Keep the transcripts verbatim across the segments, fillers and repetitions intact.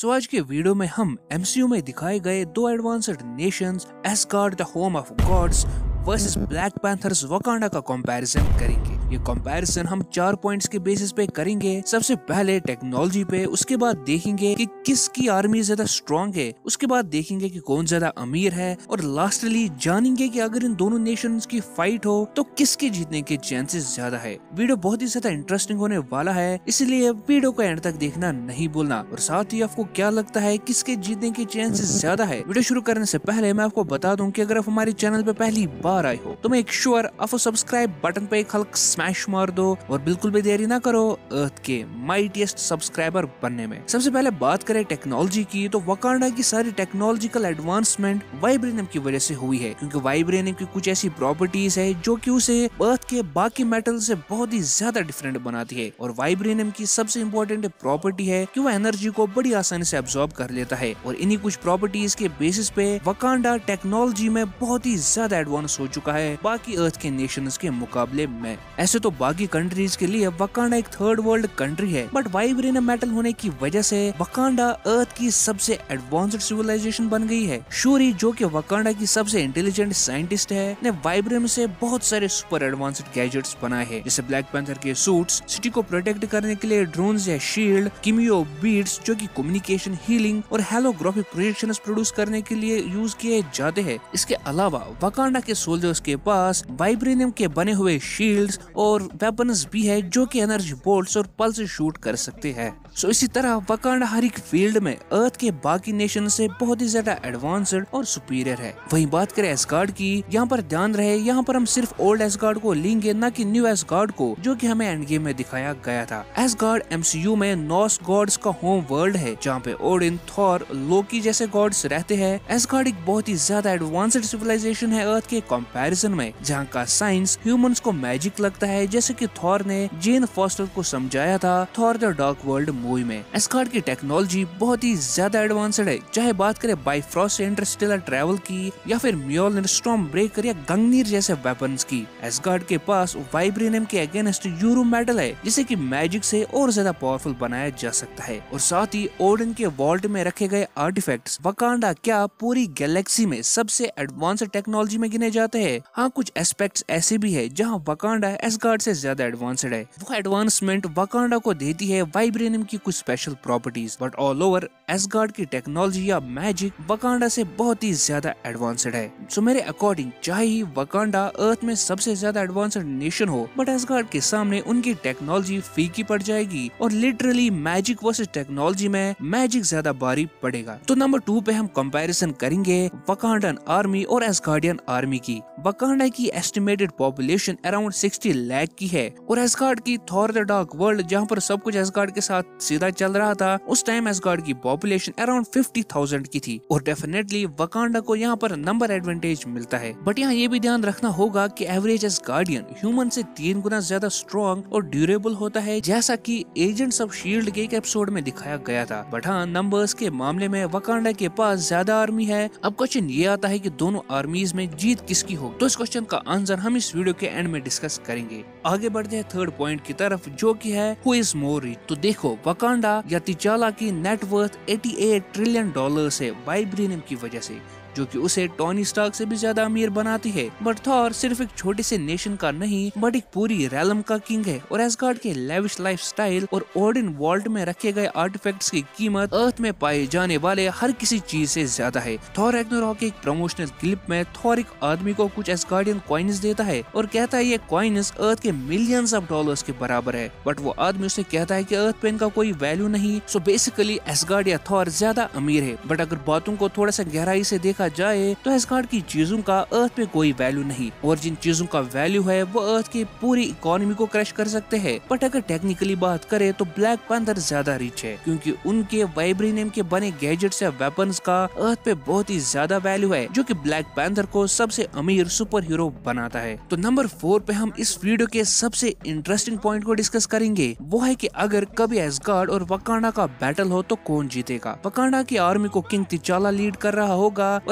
सो आज के वीडियो में हम एमसीयू में दिखाए गए दो advanced nations Asgard the home of gods versus Black Panthers Wakanda का कंपैरिजन करेंगे। ये कंपैरिजन हम चार पॉइंट्स के बेसिस पे करेंगे। सबसे पहले टेक्नोलॉजी पे, उसके बाद देखेंगे कि किसकी आर्मी ज्यादा स्ट्रॉन्ग है, उसके बाद देखेंगे कि कौन ज्यादा अमीर है, और लास्टली जानेंगे कि अगर इन दोनों नेशंस की फाइट हो तो किसके जीतने के चांसेस ज्यादा है। वीडियो बहुत ही ज्यादा इंटरेस्टिंग होने वाला है, इसलिए वीडियो को एंड तक देखना नहीं भूलना। और साथ ही आपको क्या लगता है किसके जीतने के चांसेस ज्यादा है। वीडियो शुरू करने से पहले मैं आपको बता दूं कि अगर आप हमारे चैनल पे पहली बार आए हो तो मेक श्योर आप सब्सक्राइब बटन पे एक हल्का स्मैश मार दो और बिल्कुल भी देरी ना करो अर्थ के माइटिएस्ट सब्सक्राइबर बनने में। सबसे पहले बात करें टेक्नोलॉजी की, तो वकांडा की सारी टेक्नोलॉजिकल एडवांसमेंट वाइब्रेनियम की वजह से हुई है, क्योंकि वाइब्रेनियम की कुछ ऐसी प्रॉपर्टीज है जो कि उसे अर्थ के बाकी मेटल से बहुत ही ज्यादा डिफरेंट बनाती है। और वाइब्रेनियम की सबसे इम्पोर्टेंट प्रॉपर्टी है कि वो एनर्जी को बड़ी आसानी से एब्जॉर्ब कर लेता है। और इन्हीं कुछ प्रॉपर्टीज के बेसिस पे वकांडा टेक्नोलॉजी में बहुत ही ज्यादा एडवांस हो चुका है बाकी अर्थ के नेशंस के मुकाबले में। ऐसे तो बाकी कंट्रीज के लिए वकांडा एक थर्ड वर्ल्ड कंट्री है, बट वाइब्रेनियम मेटल होने की वजह से वकांडा अर्थ की सबसे एडवांस्ड सिविलाइजेशन बन गई है। शूरी, जो कि वकांडा की सबसे इंटेलिजेंट साइंटिस्ट है, ने वाइब्रेनियम से बहुत सारे सुपर एडवांस्ड गैजेट्स बनाए हैं, जैसे ब्लैक पैंथर के सूट्स, सिटी को प्रोटेक्ट करने के लिए ड्रोन्स या शील्ड, किमियो बीड्स जो कि कम्युनिकेशन, हीलिंग और हेलोग्राफिक प्रोजेक्शंस प्रोड्यूस करने के लिए यूज किए जाते हैं। इसके अलावा वकांडा के सोल्जर्स के पास वाइब्रेनियम के बने हुए शील्ड्स और वेपन्स भी है जो कि एनर्जी बोल्ट्स और पल्स शूट कर सकते हैं। सो इसी तरह वकांडा हर एक फील्ड में अर्थ के बाकी नेशन से बहुत ही ज्यादा एडवांस्ड और सुपीरियर है। वहीं बात करें एस्गार्ड की, यहाँ पर ध्यान रहे यहाँ पर हम सिर्फ ओल्ड एस्गार्ड को लेंगे, न कि न्यू एस्गार्ड को, जो कि हमें एंड गेम में दिखाया गया था। एस्गार्ड एमसीयू में नॉर्स गॉड्स का होम वर्ल्ड है, जहाँ पे ओडिन, थॉर, लोकी जैसे गॉड्स रहते हैं। एस्गार्ड एक बहुत ही ज्यादा एडवांस्ड सिविलाइजेशन है अर्थ के कंपैरिजन में, जहाँ का साइंस ह्यूमंस को मैजिक लगता है, जैसे कि थॉर ने जेन फॉस्टर को समझाया था Thor the Dark World movie में। एस्गार्ड की टेक्नोलॉजी बहुत ही ज्यादा एडवांस्ड है, चाहे बात करें बाइफ्रॉस्ट से इंटरस्टेलर ट्रैवल की, या फिर म्योलनिर, स्टॉर्म ब्रेकर या गंगनीर जैसे वेपन्स की। एस्गार्ड के पास वाइब्रेनियम के अगेंस्ट यूरो मेटल है, जिसे कि मैजिक से और ज्यादा पावरफुल बनाया जा सकता है। और साथ ही ओडिन के वॉल्ट में रखे गए आर्टिफैक्ट्स वकांडा क्या पूरी गैलेक्सी में सबसे एडवांस्ड टेक्नोलॉजी में गिने जाते हैं। हाँ, कुछ एस्पेक्ट्स ऐसे भी है जहाँ वकांडा एस्गार्ड से ज्यादा एडवांस्ड है। वो एडवांसमेंट वकांडा को देती है वाइब्रेनियम की कुछ special properties, but all over Asgard की टेक्नोलॉजी या मैजिक वकांडा से बहुत ही ज्यादा एडवांस्ड है। सो मेरे अकॉर्डिंग चाहे ही वकांडा अर्थ में सबसे ज्यादा एडवांस्ड नेशन हो, बट एस्गार्ड के सामने उनकी टेक्नोलॉजी फीकी पड़ जाएगी और लिटरली मैजिक वर्सेस टेक्नोलॉजी में मैजिक ज्यादा भारी पड़ेगा। तो नंबर टू पे हम कंपैरिजन करेंगे वकांडन आर्मी और एस्गार्डियन आर्मी की। वकांडा की estimated population around sixty lakh की है, और एस्गार्ड की थॉर द डार्क वर्ल्ड, जहाँ पर सब कुछ एस्गार्ड के साथ सीधा चल रहा था, उस टाइम एस्गार्ड की पॉपुलेशन अराउंड फिफ्टी थाउजेंड की थी। और डेफिनेटली वकांडा को यहाँ पर नंबर एडवांटेज मिलता है, बट यहाँ ये भी ध्यान रखना होगा कि एवरेज एस्गार्डियन ह्यूमन से तीन गुना ज्यादा स्ट्रॉन्ग और ड्यूरेबल होता है, जैसा कि एजेंट्स ऑफ शील्ड के एक एपिसोड में दिखाया गया था। बट हाँ, नंबर्स के मामले में वकांडा के पास ज्यादा आर्मी है। अब क्वेश्चन ये आता है कि दोनों आर्मीज में जीत किसकी हो, तो इस क्वेश्चन का आंसर हम इस वीडियो के एंड में डिस्कस करेंगे। आगे बढ़ते हैं थर्ड पॉइंट की तरफ, जो कि है हु इज मोर रिच। तो देखो, वकांडा या तिचाला की नेटवर्थ अठासी ट्रिलियन डॉलर है वाइब्रेनियम की वजह से, जो कि उसे टोनी स्टार्क से भी ज्यादा अमीर बनाती है। बट थॉर सिर्फ एक छोटे से नेशन का नहीं, बट एक पूरी रैलम का किंग है। और एस्गार्ड के लेविश लाइफस्टाइल और ओडिन वॉल्ट में रखे गए आर्टिफैक्ट्स की कीमत अर्थ में पाए जाने वाले हर किसी चीज से ज्यादा है। थॉर रैग्नारोक के एक प्रमोशनल क्लिप में थॉर एक आदमी को कुछ एस्गार्डियन कॉइन्स देता है और कहता है ये कॉइन्स अर्थ के मिलियंस ऑफ डॉलर्स के बराबर है, बट वो आदमी उसे कहता है कि अर्थ पे इनका कोई वैल्यू नहीं। सो बेसिकली एस्गार्ड या थॉर ज्यादा अमीर है। बट अगर बातों को थोड़ा सा गहराई से देखा जाए तो एस्गार्ड की चीजों का अर्थ पे कोई वैल्यू नहीं, और जिन चीजों का वैल्यू है वो अर्थ की पूरी इकोनॉमी को क्रैश कर सकते हैं। बट अगर टेक्निकली बात करें तो ब्लैक पैंथर ज्यादा रिच है, क्योंकि उनके वाइब्रेनियम के बने गैजेट्स या वेपन्स का अर्थ पे बहुत ही ज्यादा वैल्यू है, जो कि ब्लैक पैंथर को सबसे अमीर सुपर हीरो बनाता है। तो नंबर फोर पे हम इस वीडियो के सबसे इंटरेस्टिंग पॉइंट को डिस्कस करेंगे, वो है कि अगर कभी एस्गार्ड और वकांडा का बैटल हो तो कौन जीतेगा। वकांडा की आर्मी को किंग तिचाला लीड कर रहा होगा, और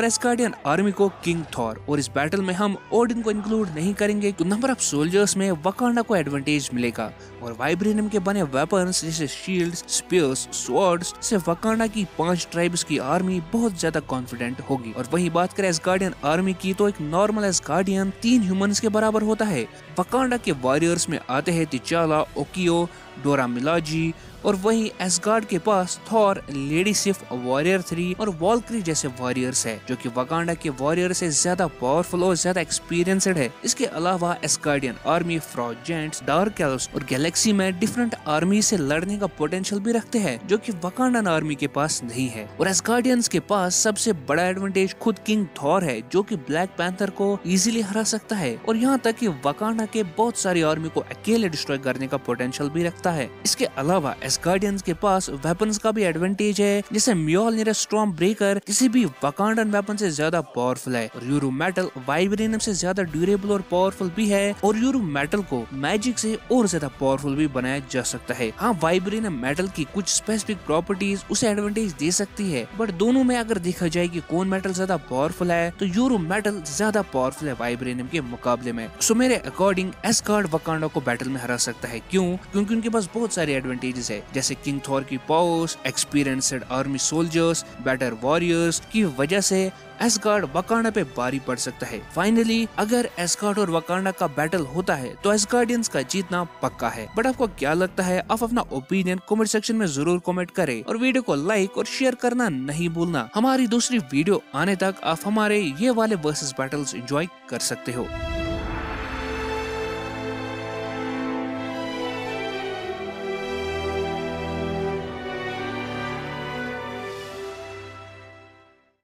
और एस्गार्डियन आर्मी को किंग थॉर। और इस बैटल में हम ओडिन को इंक्लूड नहीं करेंगे तो नंबर ऑफ सोल्जर्स में वकांडा को एडवांटेज मिलेगा और वाइब्रेनियम के बने वेपन्स जैसे शील्ड्स, स्पीयर्स, स्वॉर्ड्स से वकांडा की पांच ट्राइब्स की आर्मी बहुत ज्यादा कॉन्फिडेंट होगी। और वही बात करें एस्गार्डियन आर्मी की तो एक नॉर्मल एस्गार्डियन तीन ह्यूमंस के बराबर होता है। वकांडा के वॉरियर्स में आते हैं तिचाला, ओकियो, डोरा मिलाजी और वहीं एस्गार्ड के पास Thor, lady Sif, warrior three और वॉल्क्री जैसे वॉरियर्स है जो कि वकांडा के वॉरियर से ज्यादा पावरफुल और ज्यादा एक्सपीरियंस्ड है। इसके अलावा एस्गार्डियन आर्मी फ्रॉजेंट्स, डार्क एल्व्स और गैलेक्सी में डिफरेंट आर्मी से लड़ने का पोटेंशियल भी रखते हैं जो कि वकांडन आर्मी के पास नहीं है। और एस्गार्डियंस के पास सबसे बड़ा एडवांटेज खुद किंग थॉर है जो कि ब्लैक पैंथर को इजीली हरा सकता है और यहाँ तक कि वकांडा के बहुत सारी आर्मी को अकेले डिस्ट्रॉय करने का पोटेंशियल भी रखता है। इसके अलावा एस्गार्डियंस के पास वेपन्स का भी एडवांटेज है, जैसे म्योल्निर स्टॉर्म ब्रेकर किसी भी वकांडन वेपन से ज्यादा पावरफुल है और यूरो मेटल वाइब्रेनियम से ज्यादा ड्यूरेबल और पावरफुल भी है और यूरो मेटल को मैजिक से और ज्यादा पावरफुल भी बनाया जा सकता है। हाँ, वाइब्रेनियम मेटल की कुछ स्पेसिफिक प्रॉपर्टीज उसे एडवांटेज दे सकती है, बट दोनों में अगर देखा जाए कि कौन मेटल ज्यादा पावरफुल है तो यूरो मेटल ज्यादा पावरफुल है वाइब्रेनियम के मुकाबले में। सो मेरे अकॉर्डिंग एस्गार्ड वकांडा को बैटल में हरा सकता है। क्यों? क्योंकि उनके पास बहुत सारे एडवांटेजेस है, जैसे किंग थॉर की powers, experienced army soldiers, better warriors की वजह से एस्गार्ड वकांडा पे भारी पड़ सकता है। फाइनली अगर एस्गार्ड और वकांडा का बैटल होता है तो एस्गार्डियंस का जीतना पक्का है। बट आपको क्या लगता है? आप अपना ओपिनियन कमेंट सेक्शन में जरूर कमेंट करें और वीडियो को लाइक और शेयर करना नहीं भूलना। हमारी दूसरी वीडियो आने तक आप हमारे ये वाले वर्सेस बैटल्स एंजॉय कर सकते हो।